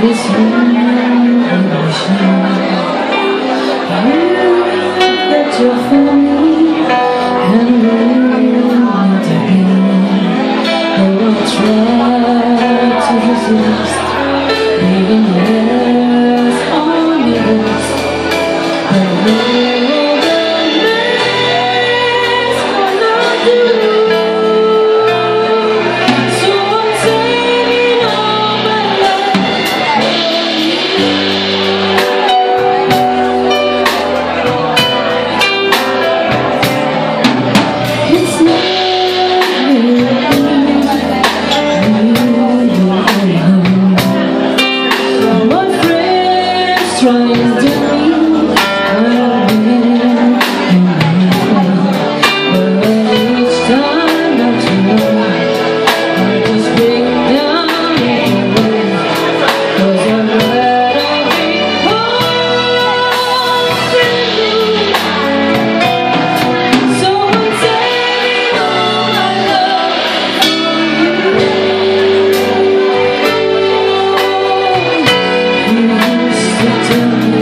this emotion. That you're for me and willing to be. Though I try to resist, even less on the list. I know the best when I do. So I'm saving all my love for you. It's not trying to each time that you know, I just break down anyway, 'cause I'd rather be home with you. So I'm saving all my love for you. You used to tell me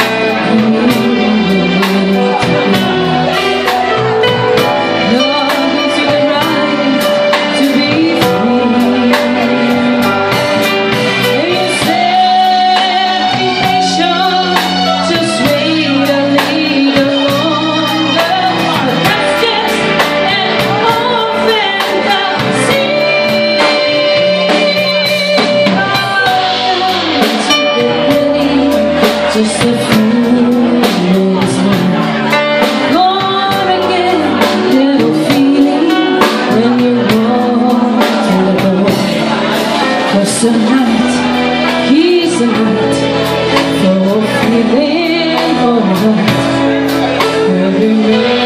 just a few minutes more. Gonna get a little feeling when you walk through the door. 'Cause tonight, he's the night for feeling alright. Every